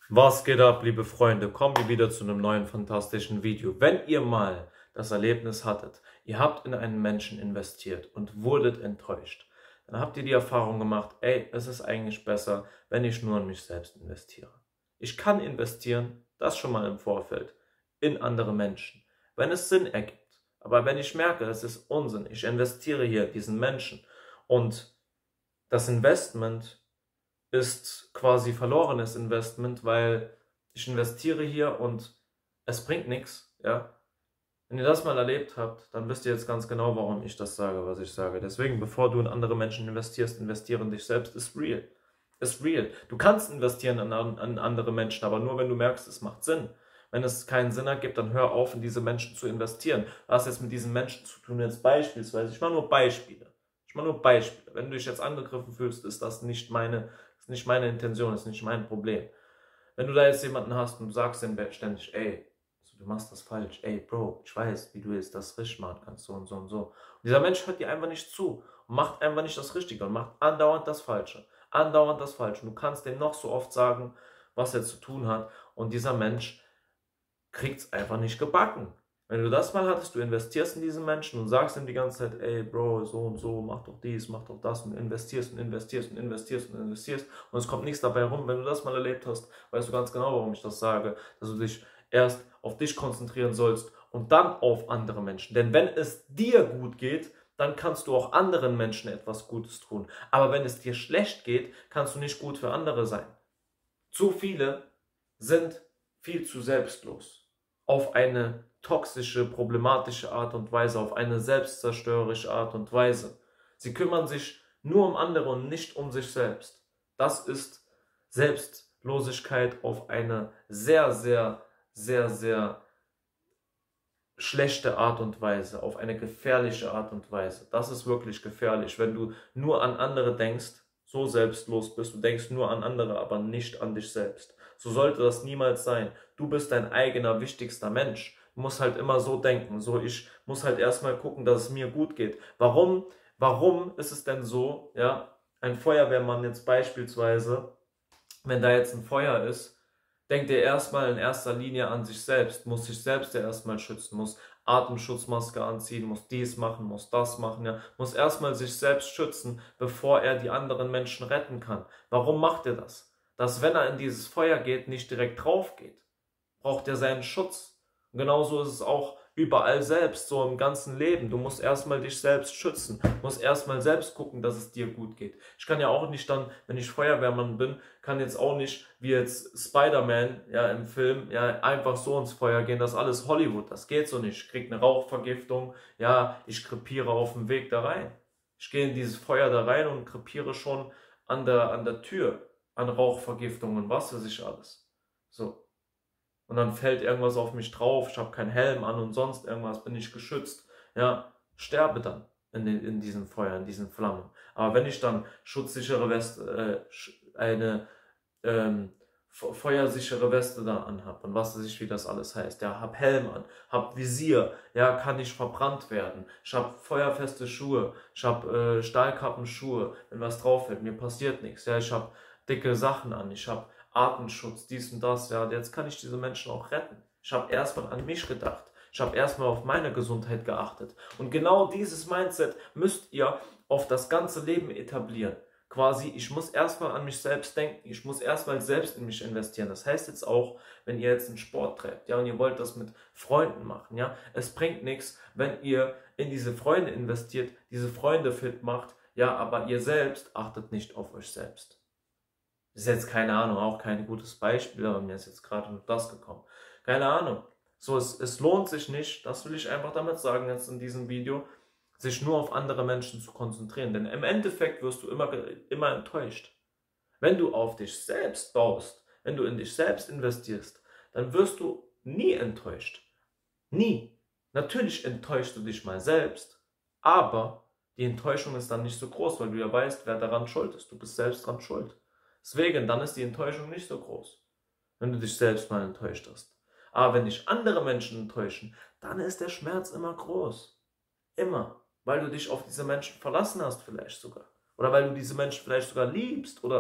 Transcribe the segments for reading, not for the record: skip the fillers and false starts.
Was geht ab, liebe Freunde? Kommen wir wieder zu einem neuen fantastischen Video. Wenn ihr mal das Erlebnis hattet, ihr habt in einen Menschen investiert und wurdet enttäuscht, dann habt ihr die Erfahrung gemacht, ey, es ist eigentlich besser, wenn ich nur in mich selbst investiere. Ich kann investieren, das schon mal im Vorfeld, in andere Menschen, wenn es Sinn ergibt. Aber wenn ich merke, es ist Unsinn, ich investiere hier diesen Menschen und das Investment ist quasi verlorenes Investment, weil ich investiere hier und es bringt nichts, ja. Wenn ihr das mal erlebt habt, dann wisst ihr jetzt ganz genau, warum ich das sage, was ich sage. Deswegen, bevor du in andere Menschen investierst, investiere in dich selbst, ist real. Ist real. Du kannst investieren an andere Menschen, aber nur, wenn du merkst, es macht Sinn. Wenn es keinen Sinn ergibt, dann hör auf, in diese Menschen zu investieren. Was jetzt mit diesen Menschen zu tun, jetzt beispielsweise, ich mache nur Beispiele. Wenn du dich jetzt angegriffen fühlst, ist das nicht meine Intention, ist nicht mein Problem. Wenn du da jetzt jemanden hast und du sagst dem ständig, ey, du machst das falsch, ey, Bro, ich weiß, wie du jetzt das richtig machen kannst, so und so und so. Und dieser Mensch hört dir einfach nicht zu und macht einfach nicht das Richtige und macht andauernd das Falsche. Andauernd das Falsche. Und du kannst dem noch so oft sagen, was er zu tun hat. Und dieser Mensch kriegt es einfach nicht gebacken. Wenn du das mal hattest, du investierst in diesen Menschen und sagst ihm die ganze Zeit, ey Bro, so und so, mach doch dies, mach doch das und investierst und investierst und investierst und investierst und es kommt nichts dabei rum. Wenn du das mal erlebt hast, weißt du ganz genau, warum ich das sage, dass du dich erst auf dich konzentrieren sollst und dann auf andere Menschen. Denn wenn es dir gut geht, dann kannst du auch anderen Menschen etwas Gutes tun. Aber wenn es dir schlecht geht, kannst du nicht gut für andere sein. Zu viele sind viel zu selbstlos. Auf eine toxische, problematische Art und Weise, auf eine selbstzerstörerische Art und Weise. Sie kümmern sich nur um andere und nicht um sich selbst. Das ist Selbstlosigkeit auf eine sehr, sehr, sehr, sehr schlechte Art und Weise, auf eine gefährliche Art und Weise. Das ist wirklich gefährlich, wenn du nur an andere denkst, so selbstlos bist, du denkst nur an andere, aber nicht an dich selbst. So sollte das niemals sein. Du bist dein eigener wichtigster Mensch. Du musst halt immer so denken. So, ich muss halt erstmal gucken, dass es mir gut geht. Warum ist es denn so, ja, ein Feuerwehrmann jetzt beispielsweise, wenn da jetzt ein Feuer ist, denkt er erstmal in erster Linie an sich selbst, muss sich selbst ja erstmal schützen, muss Atemschutzmaske anziehen, muss dies machen, muss das machen, ja, muss erstmal sich selbst schützen, bevor er die anderen Menschen retten kann. Warum macht er das? Dass, wenn er in dieses Feuer geht, nicht direkt drauf geht. Braucht er seinen Schutz. Und genauso ist es auch überall selbst, so im ganzen Leben. Du musst erstmal dich selbst schützen. Du musst erstmal selbst gucken, dass es dir gut geht. Ich kann ja auch nicht dann, wenn ich Feuerwehrmann bin, kann jetzt auch nicht, wie jetzt Spider-Man, ja, im Film, ja, einfach so ins Feuer gehen. Das ist alles Hollywood. Das geht so nicht. Ich krieg eine Rauchvergiftung. Ja, ich krepiere auf dem Weg da rein. Ich gehe in dieses Feuer da rein und krepiere schon an der Tür an Rauchvergiftung und was weiß ich alles. So. Und dann fällt irgendwas auf mich drauf, ich habe keinen Helm an und sonst irgendwas, bin ich geschützt, ja, sterbe dann in diesen Feuer, in diesen Flammen. Aber wenn ich dann schutzsichere Weste, eine feuersichere Weste da anhab und was weiß ich, wie das alles heißt, ja, hab Helm an, hab Visier, ja, kann nicht verbrannt werden, ich hab feuerfeste Schuhe, ich hab Stahlkappenschuhe, wenn was drauf fällt, mir passiert nichts, ja, ich hab dicke Sachen an, ich hab Artenschutz, dies und das, ja, jetzt kann ich diese Menschen auch retten. Ich habe erstmal an mich gedacht. Ich habe erstmal auf meine Gesundheit geachtet. Und genau dieses Mindset müsst ihr auf das ganze Leben etablieren. Quasi, ich muss erstmal an mich selbst denken. Ich muss erstmal selbst in mich investieren. Das heißt jetzt auch, wenn ihr jetzt einen Sport treibt, ja, und ihr wollt das mit Freunden machen, ja, es bringt nichts, wenn ihr in diese Freunde investiert, diese Freunde fit macht, ja, aber ihr selbst achtet nicht auf euch selbst. Das ist jetzt keine Ahnung, auch kein gutes Beispiel, aber mir ist jetzt gerade nur das gekommen. Keine Ahnung. So, es lohnt sich nicht, das will ich einfach damit sagen jetzt in diesem Video, sich nur auf andere Menschen zu konzentrieren. Denn im Endeffekt wirst du immer enttäuscht. Wenn du auf dich selbst baust, wenn du in dich selbst investierst, dann wirst du nie enttäuscht. Nie. Natürlich enttäuschst du dich mal selbst, aber die Enttäuschung ist dann nicht so groß, weil du ja weißt, wer daran schuld ist. Du bist selbst dran schuld. Deswegen, dann ist die Enttäuschung nicht so groß, wenn du dich selbst mal enttäuscht hast. Aber wenn dich andere Menschen enttäuschen, dann ist der Schmerz immer groß. Immer. Weil du dich auf diese Menschen verlassen hast vielleicht sogar. Oder weil du diese Menschen vielleicht sogar liebst. Oder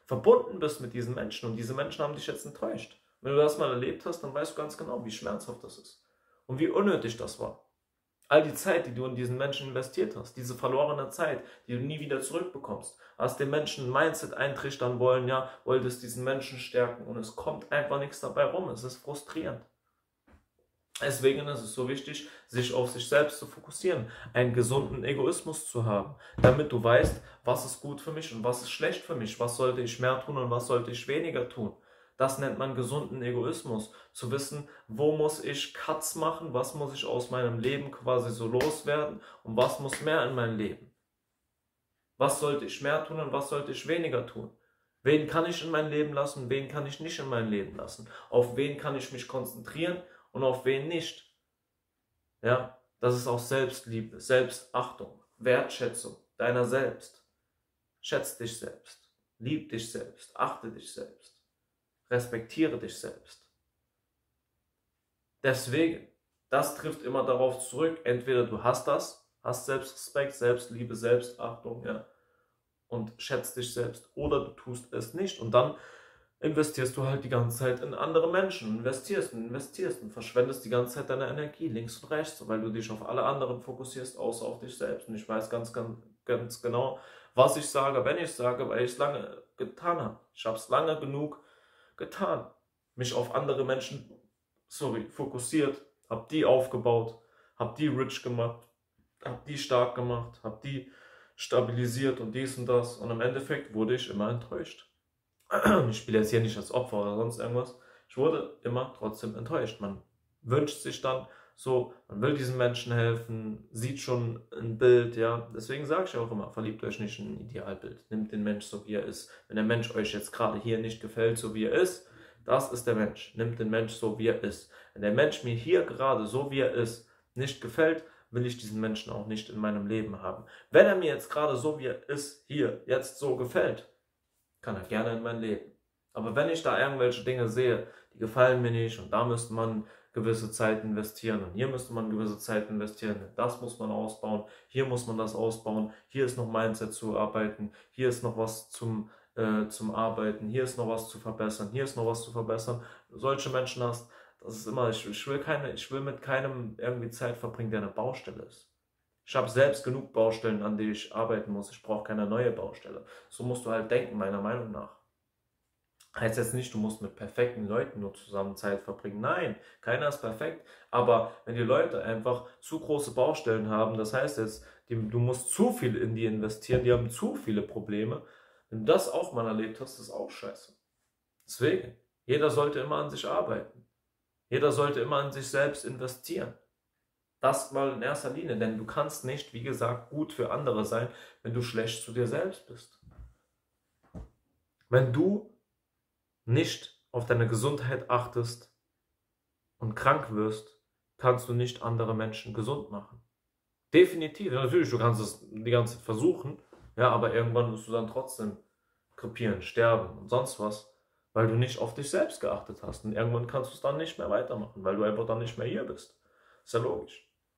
verbunden bist mit diesen Menschen und diese Menschen haben dich jetzt enttäuscht. Wenn du das mal erlebt hast, dann weißt du ganz genau, wie schmerzhaft das ist und wie unnötig das war. All die Zeit, die du in diesen Menschen investiert hast, diese verlorene Zeit, die du nie wieder zurückbekommst, hast den Menschen ein Mindset eintrichtern wollen, ja, wolltest diesen Menschen stärken und es kommt einfach nichts dabei rum. Es ist frustrierend. Deswegen ist es so wichtig, sich auf sich selbst zu fokussieren, einen gesunden Egoismus zu haben, damit du weißt, was ist gut für mich und was ist schlecht für mich, was sollte ich mehr tun und was sollte ich weniger tun. Das nennt man gesunden Egoismus, zu wissen, wo muss ich Cuts machen, was muss ich aus meinem Leben quasi so loswerden und was muss mehr in mein Leben. Was sollte ich mehr tun und was sollte ich weniger tun? Wen kann ich in mein Leben lassen, wen kann ich nicht in mein Leben lassen? Auf wen kann ich mich konzentrieren und auf wen nicht? Ja, das ist auch Selbstliebe, Selbstachtung, Wertschätzung deiner selbst. Schätz dich selbst, lieb dich selbst, achte dich selbst, respektiere dich selbst. Deswegen, das trifft immer darauf zurück, entweder du hast das, hast Selbstrespekt, Selbstliebe, Selbstachtung, ja, und schätzt dich selbst, oder du tust es nicht und dann investierst du halt die ganze Zeit in andere Menschen, investierst und verschwendest die ganze Zeit deine Energie links und rechts, weil du dich auf alle anderen fokussierst, außer auf dich selbst. Und ich weiß ganz genau, was ich sage, wenn ich sage, weil ich es lange getan habe. Ich habe es lange genug getan, mich auf andere Menschen, fokussiert, habe die aufgebaut, habe die rich gemacht, habe die stark gemacht, habe die stabilisiert und dies und das. Und im Endeffekt wurde ich immer enttäuscht. Ich spiele jetzt hier nicht als Opfer oder sonst irgendwas. Ich wurde immer trotzdem enttäuscht. Man wünscht sich dann so, man will diesen Menschen helfen, sieht schon ein Bild, ja. Deswegen sage ich auch immer, verliebt euch nicht in ein Idealbild. Nimmt den Mensch so, wie er ist. Wenn der Mensch euch jetzt gerade hier nicht gefällt, so wie er ist, das ist der Mensch. Nimmt den Mensch so, wie er ist. Wenn der Mensch mir hier gerade so, wie er ist, nicht gefällt, will ich diesen Menschen auch nicht in meinem Leben haben. Wenn er mir jetzt gerade so, wie er ist, hier, jetzt so gefällt, kann er gerne in mein Leben. Aber wenn ich da irgendwelche Dinge sehe, die gefallen mir nicht und da müsste man gewisse Zeit investieren und hier müsste man gewisse Zeit investieren, das muss man ausbauen, hier muss man das ausbauen, hier ist noch Mindset zu arbeiten, hier ist noch was zum Arbeiten, hier ist noch was zu verbessern, hier ist noch was zu verbessern. Solche Menschen hast, das ist immer, ich will mit keinem irgendwie Zeit verbringen, der eine Baustelle ist. Ich habe selbst genug Baustellen, an denen ich arbeiten muss. Ich brauche keine neue Baustelle. So musst du halt denken, meiner Meinung nach. Heißt jetzt nicht, du musst mit perfekten Leuten nur zusammen Zeit verbringen. Nein, keiner ist perfekt. Aber wenn die Leute einfach zu große Baustellen haben, das heißt jetzt, du musst zu viel in die investieren, die haben zu viele Probleme. Wenn du das auch mal erlebt hast, ist auch scheiße. Deswegen, jeder sollte immer an sich arbeiten. Jeder sollte immer an sich selbst investieren. Das mal in erster Linie, denn du kannst nicht, wie gesagt, gut für andere sein, wenn du schlecht zu dir selbst bist. Wenn du nicht auf deine Gesundheit achtest und krank wirst, kannst du nicht andere Menschen gesund machen. Definitiv, natürlich, du kannst es die ganze Zeit versuchen, ja, aber irgendwann wirst du dann trotzdem krepieren, sterben und sonst was, weil du nicht auf dich selbst geachtet hast. Und irgendwann kannst du es dann nicht mehr weitermachen, weil du einfach dann nicht mehr hier bist. Ist ja logisch.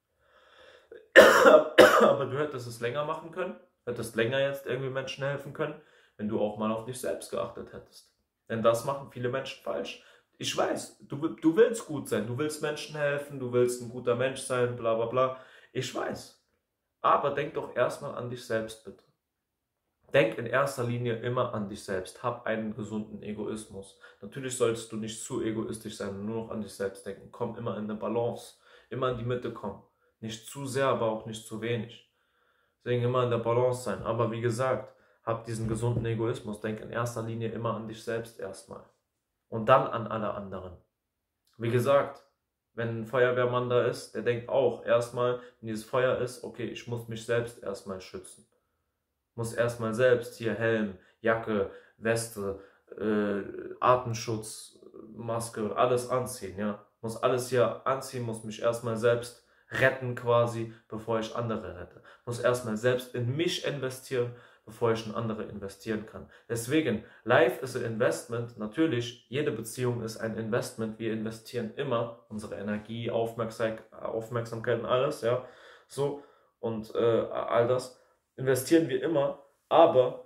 Aber du hättest es länger machen können, hättest länger jetzt irgendwie Menschen helfen können, wenn du auch mal auf dich selbst geachtet hättest. Denn das machen viele Menschen falsch. Ich weiß, du willst gut sein, du willst Menschen helfen, du willst ein guter Mensch sein, bla bla bla. Ich weiß. Aber denk doch erstmal an dich selbst, bitte. Denk in erster Linie immer an dich selbst. Hab einen gesunden Egoismus. Natürlich solltest du nicht zu egoistisch sein und nur noch an dich selbst denken. Komm immer in eine Balance, immer in die Mitte kommen. Nicht zu sehr, aber auch nicht zu wenig. Deswegen immer in der Balance sein. Aber wie gesagt, hab diesen gesunden Egoismus. Denk in erster Linie immer an dich selbst erstmal. Und dann an alle anderen. Wie gesagt, wenn ein Feuerwehrmann da ist, der denkt auch erstmal, wenn dieses Feuer ist, okay, ich muss mich selbst erstmal schützen. Muss erstmal selbst hier Helm, Jacke, Weste, Atemschutz, Maske, alles anziehen, ja. Muss alles hier anziehen, muss mich erstmal selbst retten quasi, bevor ich andere rette. Muss erstmal selbst in mich investieren, bevor ich in andere investieren kann. Deswegen, Life is an Investment. Natürlich, jede Beziehung ist ein Investment. Wir investieren immer unsere Energie, Aufmerksamkeit und alles, ja. So, und all das investieren wir immer, aber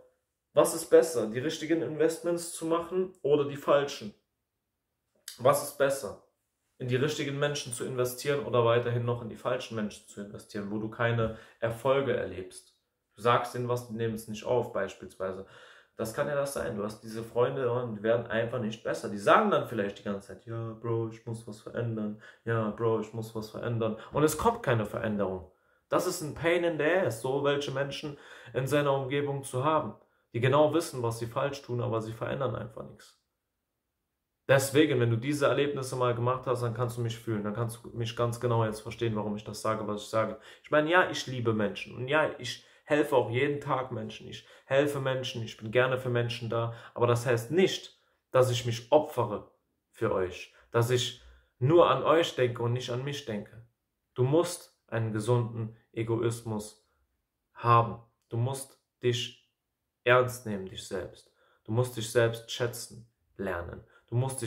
Was ist besser, die richtigen Investments zu machen oder die falschen? Was ist besser, in die richtigen Menschen zu investieren oder weiterhin noch in die falschen Menschen zu investieren, wo du keine Erfolge erlebst? Du sagst denen was, die nehmen es nicht auf, beispielsweise. Das kann ja das sein. Du hast diese Freunde und die werden einfach nicht besser. Die sagen dann vielleicht die ganze Zeit, ja, Bro, ich muss was verändern. Ja, Bro, ich muss was verändern. Und es kommt keine Veränderung. Das ist ein Pain in the ass, so welche Menschen in seiner Umgebung zu haben, die genau wissen, was sie falsch tun, aber sie verändern einfach nichts. Deswegen, wenn du diese Erlebnisse mal gemacht hast, dann kannst du mich fühlen. Dann kannst du mich ganz genau jetzt verstehen, warum ich das sage, was ich sage. Ich meine, ja, ich liebe Menschen. Und ja, ich helfe auch jeden Tag Menschen. Ich helfe Menschen. Ich bin gerne für Menschen da. Aber das heißt nicht, dass ich mich opfere für euch. Dass ich nur an euch denke und nicht an mich denke. Du musst einen gesunden Egoismus haben. Du musst dich ernst nehmen, dich selbst. Du musst dich selbst schätzen lernen. Du musst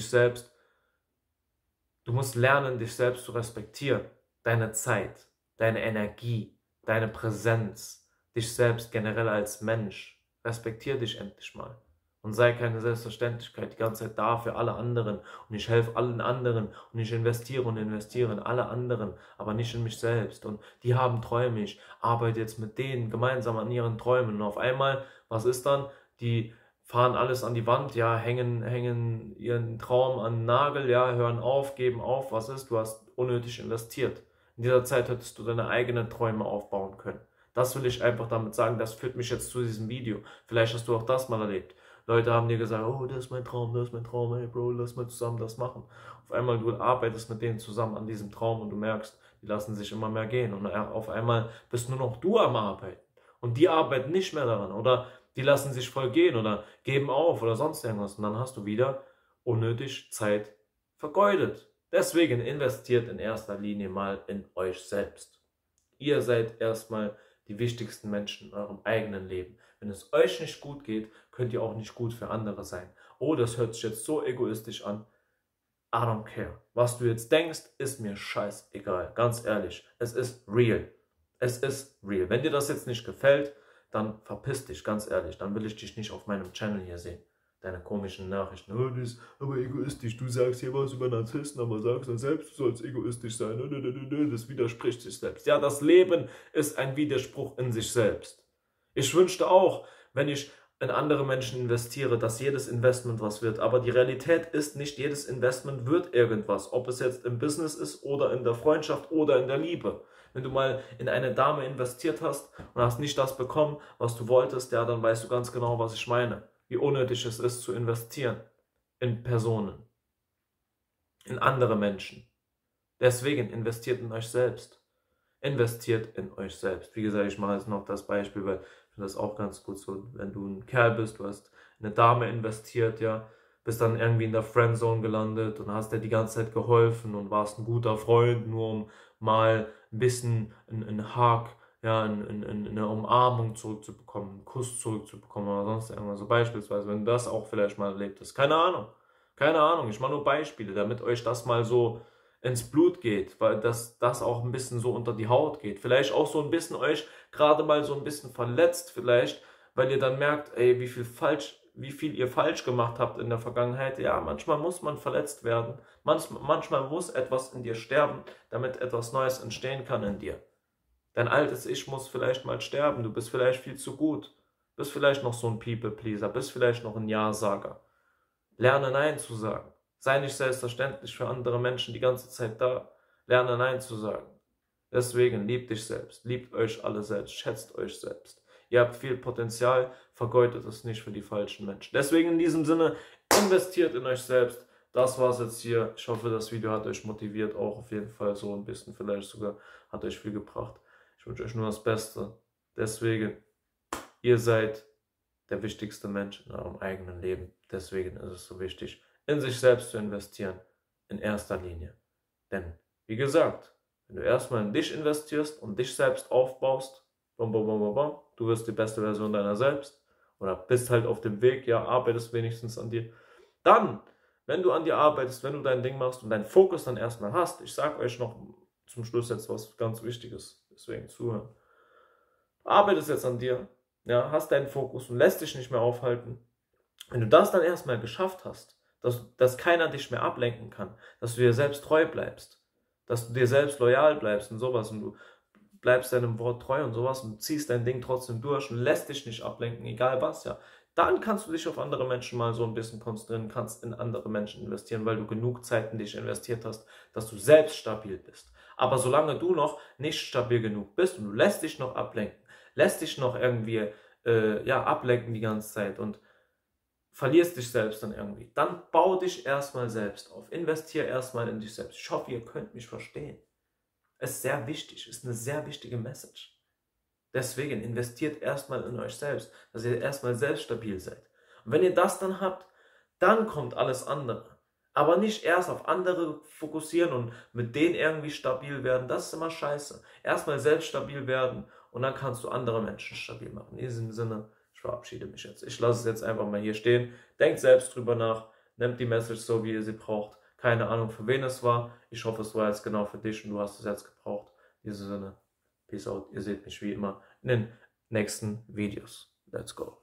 lernen, dich selbst zu respektieren. Deine Zeit, deine Energie, deine Präsenz, dich selbst generell als Mensch. Respektier dich endlich mal. Und sei keine Selbstverständlichkeit die ganze Zeit da für alle anderen. Und ich helfe allen anderen. Und ich investiere in alle anderen, aber nicht in mich selbst. Und die haben Träume. Ich arbeite jetzt mit denen gemeinsam an ihren Träumen. Und auf einmal, was ist dann? Die fahren alles an die Wand, ja, hängen ihren Traum an den Nagel, ja, hören auf, geben auf, was ist? Du hast unnötig investiert. In dieser Zeit hättest du deine eigenen Träume aufbauen können. Das will ich einfach damit sagen, das führt mich jetzt zu diesem Video. Vielleicht hast du auch das mal erlebt. Leute haben dir gesagt, oh, das ist mein Traum, hey Bro, lass mal zusammen das machen. Auf einmal du arbeitest mit denen zusammen an diesem Traum und du merkst, die lassen sich immer mehr gehen. Und auf einmal bist nur noch du am Arbeiten. Und die arbeiten nicht mehr daran. Oder die lassen sich voll gehen oder geben auf oder sonst irgendwas. Und dann hast du wieder unnötig Zeit vergeudet. Deswegen investiert in erster Linie mal in euch selbst. Ihr seid erstmal die wichtigsten Menschen in eurem eigenen Leben. Wenn es euch nicht gut geht, könnt ihr auch nicht gut für andere sein. Oh, das hört sich jetzt so egoistisch an. I don't care. Was du jetzt denkst, ist mir scheißegal. Ganz ehrlich, es ist real. Es ist real. Wenn dir das jetzt nicht gefällt, dann verpiss dich, ganz ehrlich. Dann will ich dich nicht auf meinem Channel hier sehen. Deine komischen Nachrichten. Oh, das ist aber egoistisch. Du sagst hier was über Narzissten, aber sagst dann selbst, du sollst egoistisch sein. Das widerspricht sich selbst. Ja, das Leben ist ein Widerspruch in sich selbst. Ich wünschte auch, wenn ich in andere Menschen investiere, dass jedes Investment was wird. Aber die Realität ist nicht, jedes Investment wird irgendwas. Ob es jetzt im Business ist oder in der Freundschaft oder in der Liebe. Wenn du mal in eine Dame investiert hast und hast nicht das bekommen, was du wolltest, ja, dann weißt du ganz genau, was ich meine. Wie unnötig es ist, zu investieren in Personen, in andere Menschen. Deswegen investiert in euch selbst. Investiert in euch selbst. Wie gesagt, ich mache jetzt noch das Beispiel, weil ich finde das auch ganz gut so, wenn du ein Kerl bist, du hast in eine Dame investiert, ja, bist dann irgendwie in der Friendzone gelandet und hast dir die ganze Zeit geholfen und warst ein guter Freund, nur um mal ein bisschen einen Hug, ja, eine Umarmung zurückzubekommen, einen Kuss zurückzubekommen oder sonst irgendwas. So beispielsweise, wenn du das auch vielleicht mal erlebt hast. Keine Ahnung, ich mache nur Beispiele, damit euch das mal so ins Blut geht, weil das auch ein bisschen so unter die Haut geht. Vielleicht auch so ein bisschen euch gerade mal so ein bisschen verletzt, vielleicht, weil ihr dann merkt, ey, wie viel ihr falsch gemacht habt in der Vergangenheit. Ja, manchmal muss man verletzt werden. Manchmal muss etwas in dir sterben, damit etwas Neues entstehen kann in dir. Dein altes Ich muss vielleicht mal sterben. Du bist vielleicht viel zu gut. Bist vielleicht noch so ein People-Pleaser. Bist vielleicht noch ein Ja-Sager. Lerne Nein zu sagen. Sei nicht selbstverständlich für andere Menschen die ganze Zeit da. Lerne Nein zu sagen. Deswegen liebt dich selbst. Liebt euch alle selbst. Schätzt euch selbst. Ihr habt viel Potenzial. Vergeudet es nicht für die falschen Menschen. Deswegen in diesem Sinne, investiert in euch selbst. Das war's jetzt hier. Ich hoffe, das Video hat euch motiviert. Auch auf jeden Fall so ein bisschen. Vielleicht sogar hat euch viel gebracht. Ich wünsche euch nur das Beste. Deswegen, ihr seid der wichtigste Mensch in eurem eigenen Leben. Deswegen ist es so wichtig, in sich selbst zu investieren. In erster Linie. Denn, wie gesagt, wenn du erstmal in dich investierst und dich selbst aufbaust, du wirst die beste Version deiner selbst oder bist halt auf dem Weg, ja, arbeitest wenigstens an dir. Dann, wenn du an dir arbeitest, wenn du dein Ding machst und deinen Fokus dann erstmal hast, ich sage euch noch zum Schluss jetzt was ganz Wichtiges, deswegen zuhören. Du arbeitest jetzt an dir, ja, hast deinen Fokus und lässt dich nicht mehr aufhalten. Wenn du das dann erstmal geschafft hast, dass keiner dich mehr ablenken kann, dass du dir selbst treu bleibst, dass du dir selbst loyal bleibst und sowas und du bleibst deinem Wort treu und sowas und ziehst dein Ding trotzdem durch und lässt dich nicht ablenken, egal was, ja. Dann kannst du dich auf andere Menschen mal so ein bisschen konzentrieren, kannst in andere Menschen investieren, weil du genug Zeit in dich investiert hast, dass du selbst stabil bist. Aber solange du noch nicht stabil genug bist und du lässt dich noch ablenken, lässt dich noch irgendwie ja, ablenken die ganze Zeit und verlierst dich selbst dann irgendwie, dann bau dich erstmal selbst auf. Investiere erstmal in dich selbst. Ich hoffe, ihr könnt mich verstehen. Es ist sehr wichtig, ist eine sehr wichtige Message. Deswegen investiert erstmal in euch selbst, dass ihr erstmal selbst stabil seid. Und wenn ihr das dann habt, dann kommt alles andere. Aber nicht erst auf andere fokussieren und mit denen irgendwie stabil werden. Das ist immer scheiße. Erstmal selbst stabil werden und dann kannst du andere Menschen stabil machen. In diesem Sinne, ich verabschiede mich jetzt. Ich lasse es jetzt einfach mal hier stehen. Denkt selbst drüber nach. Nehmt die Message so, wie ihr sie braucht. Keine Ahnung, für wen es war. Ich hoffe, es war jetzt genau für dich und du hast es jetzt gebraucht. In diesem Sinne, peace out. Ihr seht mich wie immer in den nächsten Videos. Let's go.